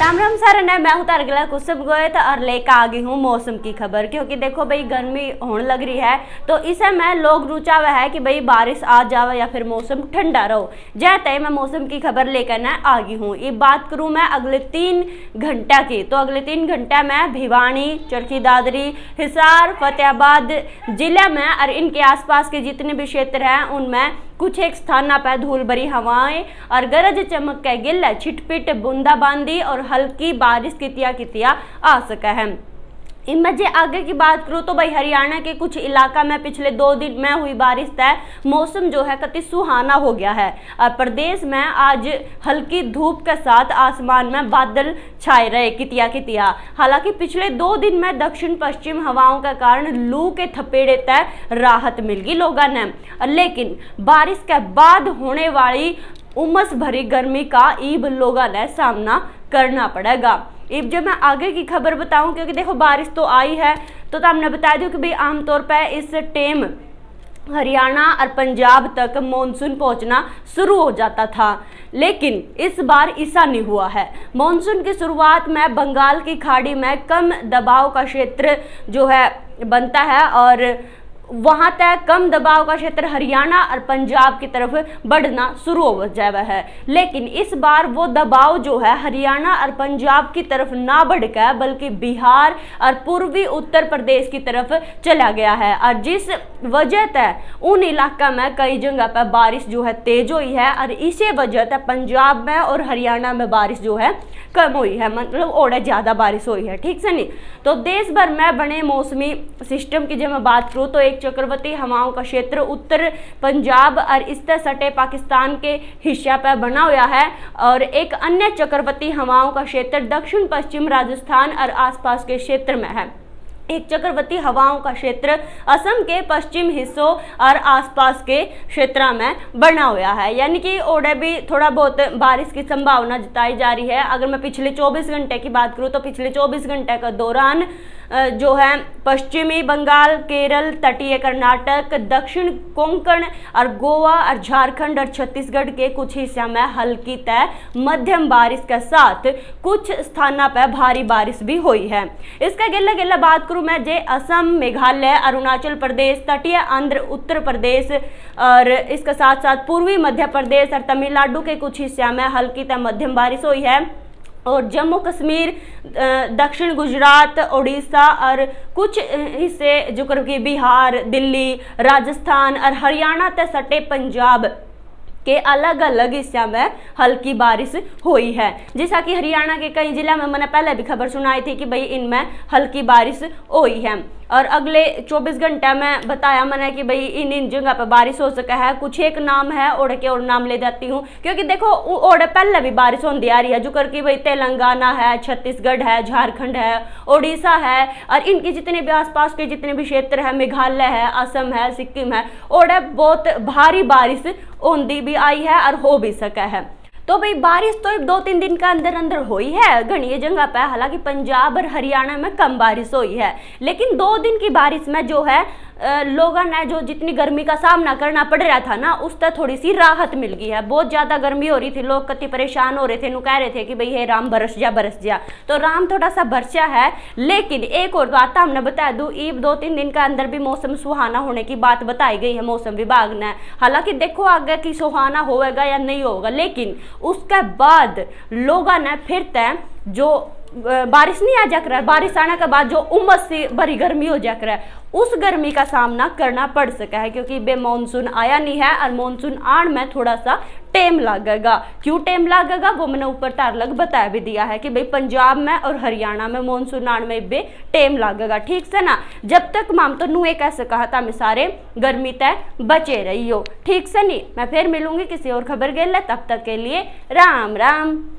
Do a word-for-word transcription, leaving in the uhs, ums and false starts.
Ram Ram sir ने मैं उतार गला कुसुम गोयत और लेकर आ गई हूँ मौसम की खबर। क्योंकि देखो भाई गर्मी होने लग रही है तो इसे मैं लोग रुचा हुआ है कि भाई बारिश आ जावे या फिर मौसम ठंडा रहो। जैसे मैं मौसम की खबर लेकर ना आ गई हूँ। ये बात करूँ मैं अगले तीन घंटा की, तो अगले तीन घंटा में भिवानी, चरखी दादरी, हिसार, फतेहाबाद जिले में और इनके आसपास के जितने भी क्षेत्र हैं उनमें कुछ एक स्थान पर धूल भरी हवाएं और गरज चमक के गिल्ला छिटपिट बूंदाबांदी और हल्की बारिश कितिया कितिया आ सका है। इनमें जे आगे की बात करूँ तो भाई हरियाणा के कुछ इलाका में पिछले दो दिन में हुई बारिश तय मौसम जो है कति सुहाना हो गया है और प्रदेश में आज हल्की धूप के साथ आसमान में बादल छाए रहे कितिया कितिया। हालांकि पिछले दो दिन में दक्षिण पश्चिम हवाओं के कारण लू के थपेड़े तय राहत मिल गई लोगों ने, लेकिन बारिश के बाद होने वाली उमस भरी गर्मी का ईब लोगों ने सामना करना पड़ेगा। अब जब मैं आगे की खबर बताऊं, क्योंकि देखो बारिश तो आई है तो, तो हमने बता दूं कि भाई आमतौर पर इस टाइम हरियाणा और पंजाब तक मॉनसून पहुंचना शुरू हो जाता था, लेकिन इस बार ऐसा नहीं हुआ है। मॉनसून की शुरुआत में बंगाल की खाड़ी में कम दबाव का क्षेत्र जो है बनता है और वहां तक कम दबाव का क्षेत्र हरियाणा और पंजाब की तरफ बढ़ना शुरू हो जावा है। लेकिन इस बार वो दबाव जो है हरियाणा और पंजाब की तरफ ना बढ़कर बल्कि बिहार और पूर्वी उत्तर प्रदेश की तरफ चला गया है और जिस वजह से उन इलाका में कई जगह पर बारिश जो है तेज हुई है और इसी वजह से पंजाब में और हरियाणा में बारिश जो है कम हुई है, मतलब और ज्यादा बारिश हुई है। ठीक से नहीं तो देश भर में बने मौसमी सिस्टम की जब मैं बात करूँ तो एक चक्रवाती हवाओं का क्षेत्र उत्तर पंजाब और इससे सटे पाकिस्तान के हिस्सा पर बना हुआ है और एक अन्य चक्रवाती हवाओं का क्षेत्र दक्षिण पश्चिम राजस्थान और आसपास के क्षेत्र में है। एक चक्रवाती हवाओं का क्षेत्र असम के पश्चिम हिस्सों और आसपास के क्षेत्र में बना हुआ है, यानी कि ओडे भी थोड़ा बहुत बारिश की संभावना जताई जा रही है। अगर मैं पिछले चौबीस घंटे की बात करूं तो पिछले चौबीस घंटे का दौरान जो है पश्चिमी बंगाल, केरल, तटीय कर्नाटक, दक्षिण कोंकण और गोवा और झारखंड और छत्तीसगढ़ के कुछ हिस्सों में हल्की तय मध्यम बारिश के साथ कुछ स्थानों पर भारी बारिश भी हुई है। इसका गिल्ला गिल्ला बात करूं मैं जे असम, मेघालय, अरुणाचल प्रदेश, तटीय आंध्र प्रदेश प्रदेश और इसके साथ साथ पूर्वी मध्य प्रदेश और तमिलनाडु के कुछ हिस्सों में हल्की तय मध्यम बारिश हुई है और जम्मू कश्मीर, दक्षिण गुजरात, उड़ीसा और कुछ हिस्से जो कि बिहार, दिल्ली, राजस्थान और हरियाणा तक सटे पंजाब के अलग अलग हिस्सों में हल्की बारिश हुई है। जैसा कि हरियाणा के कई जिला में मैंने पहले भी खबर सुनाई थी कि भाई इनमें हल्की बारिश हुई है और अगले चौबीस घंटे में बताया मैंने कि भाई इन इन जगह पर बारिश हो सका है। कुछ एक नाम है ओढ़ के और नाम ले जाती हूँ क्योंकि देखो ओढ़ पहले भी बारिश होती आ रही है, जो करके भाई तेलंगाना है, छत्तीसगढ़ है, झारखंड है, उड़ीसा है और इनके जितने भी आसपास के जितने भी क्षेत्र है, मेघालय है, असम है, सिक्किम है, ओढ़ बहुत भारी बारिश होती भी आई है और हो भी सका है। तो भाई बारिश तो दो तीन दिन का अंदर अंदर हुई है घनी जगह पे। हालांकि पंजाब और हरियाणा में कम बारिश हुई है, लेकिन दो दिन की बारिश में जो है लोगों ने जो जितनी गर्मी का सामना करना पड़ रहा था ना उससे थोड़ी सी राहत मिल गई है। बहुत ज्यादा गर्मी हो रही थी, लोग कति परेशान हो रहे थे, नु कह रहे थे कि भाई हे राम बरस जा बरस जा, तो राम थोड़ा सा बरसा है। लेकिन एक और बात हमने बता दूं, ईब दो तीन दिन का अंदर भी मौसम सुहाना होने की बात बताई गई है मौसम विभाग ने। हालांकि देखो आगे की सुहाना होगा या नहीं होगा, लेकिन उसके बाद लोगों ने फिर तय जो बारिश नहीं आ जा रहा है, बारिश आने के बाद जो उमस से भरी गर्मी हो जा रहा है उस गर्मी का सामना करना पड़ सका है क्योंकि बे मानसून आया नहीं है और मानसून आने में थोड़ा सा टाइम लगेगा। क्यों टाइम लगेगा वो मैंने ऊपर तार लग बता भी दिया है कि भाई पंजाब में और हरियाणा में मानसून आने में भी टाइम लगेगा। ठीक से ना, जब तक माम तो नू एक ऐसे कहा था मैं सारे गर्मी तय बचे रही हो। ठीक से नहीं, मैं फिर मिलूंगी किसी और खबर के लिए, तब तक के लिए राम राम।